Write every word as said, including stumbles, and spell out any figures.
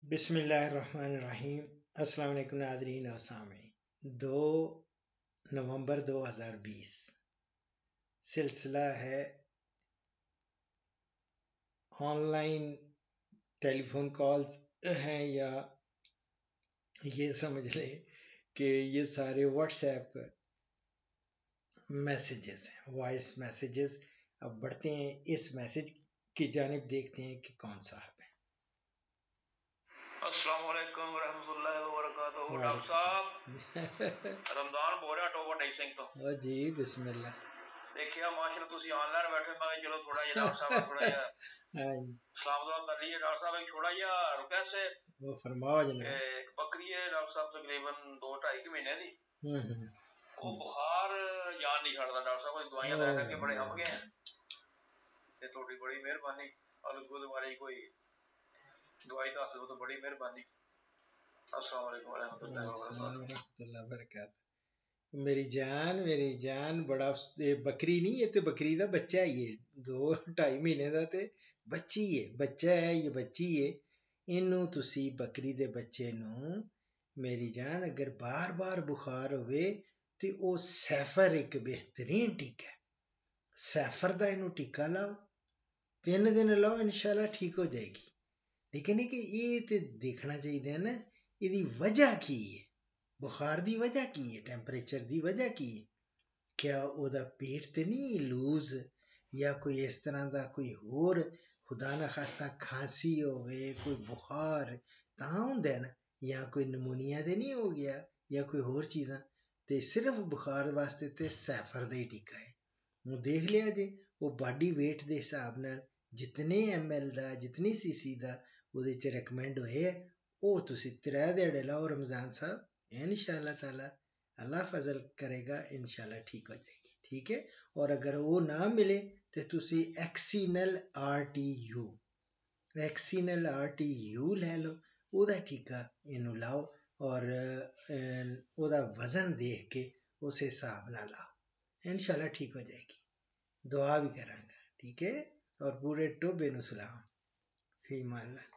बिस्मिल्लाहिर्रहमानिर्रहीम। अस्सलाम वालेकुम नादरीन और सामीन। दो नवंबर दो हज़ार बीस सिलसिला है ऑनलाइन टेलीफोन कॉल्स हैं या ये समझ लें कि ये सारे व्हाट्सएप मैसेजेस हैं, वॉइस मैसेजेस। अब बढ़ते हैं इस मैसेज की जानिब, देखते हैं कि कौन सा है। अस्सलाम वालेकुम रहमतुल्लाहि व बरकातहू। डॉक्टर साहब रमजान बोल रहा टोबा ढाई सिंह तो ओ जी बिस्मिल्लाह। देखिए माशाल्लाह तुसी ऑनलाइन बैठे, मैं चलो थोड़ा जिहा डॉक्टर साहब थोड़ा जिहा सलाम दुआ कर लीजिए। डॉक्टर साहब एक थोड़ा जिहा रिक्वेस्ट है, वो फरमाओ जनाब। एक बकरी है डॉक्टर साहब तकरीबन दो ढाई के महीने दी, हम्म वो बुखार जान नहीं छड़ता। डॉक्टर साहब कुछ दवाइयां लै लैके बड़े हम गए हैं, ते थोड़ी बड़ी मेहरबानी और उसको दोबारा कोई दवाई दस दो तो बड़ी मेहरबानी। अस्सलाम वालेकुम रहमतुल्लाह बरकात। मेरी जान मेरी जान बड़ा ये बकरी नहीं, ये तो बकरी का बच्चा ही है, दो ढाई महीने का ते बच्ची है, बच्चा है ये बच्ची है। इनू तुसी बकरी दे बच्चे नू मेरी जान अगर बार बार बुखार होवे ते ओ सैफर एक बेहतरीन टीका है। सैफर दा इनू टीका लाओ, तीन दिन लाओ, इंशाल्लाह ठीक हो जाएगी। लेकिन कि ये ते देखना चाहिए ना ਇਹਦੀ ਵਜ੍ਹਾ ਕੀ ਹੈ, ਬੁਖਾਰ ਦੀ ਵਜ੍ਹਾ ਕੀ ਹੈ, ਟੈਂਪਰੇਚਰ ਦੀ ਵਜ੍ਹਾ ਕੀ ਹੈ। ਕਿਆ ਉਹਦਾ ਪੇਟ ਤੇ ਨਹੀਂ ਲੂਜ਼ ਜਾਂ ਕੋਈ ਇਸ ਤਰ੍ਹਾਂ ਦਾ ਕੋਈ ਹੋਰ ਖੁਦਾ ਨਾ ਖਾਸਤਾ ਖਾਂਸੀ ਹੋਵੇ, ਕੋਈ ਬੁਖਾਰ ਤਾਂ ਹੁੰਦਾ ਨਾ, ਜਾਂ ਕੋਈ ਨਮੂਨੀਆ ਤੇ ਨਹੀਂ ਹੋ ਗਿਆ ਜਾਂ ਕੋਈ ਹੋਰ ਚੀਜ਼ਾਂ। ਤੇ ਸਿਰਫ ਬੁਖਾਰ ਵਾਸਤੇ ਤੇ ਸੈਫਰ ਦਾ ਹੀ ਟੀਕਾ ਹੈ। ਉਹ ਦੇਖ ਲਿਆ ਜੇ, ਉਹ ਬਾਡੀ weight ਦੇ ਹਿਸਾਬ ਨਾਲ ਜਿਤਨੇ ਐਮ ਐਲ ਦਾ ਜਿਤਨੀ ਸੀਸੀ ਦਾ ਉਹਦੇ ਚ ਰეკਮੈਂਡ ਹੋਏ ਹੈ, ਉਹ ਤੁਸੀਂ ਤਰੇ ਦਿਹਾੜੇ ਲਾਓ ਰਮਜ਼ਾਨ ਸਾਹਿਬ, इंशाअल्लाह ताला अल्लाह फजल करेगा, इंशाअल्लाह ठीक हो जाएगी। ठीक है। और अगर वो ना मिले तो तुसी एक्सीनल आर टी यू एक्सीनल आर टी यू लै लो, ਉਹਦਾ ਟੀਕਾ ਇਹਨੂੰ ਲਾਓ और ਉਹਦਾ वजन देख के उस हिसाब ਨਾਲ लाओ, इंशाअल्लाह ठीक हो जाएगी। दुआ भी करांगा। ठीक है। और पूरे टोबे नु सलाम, फी मान अल्लाह।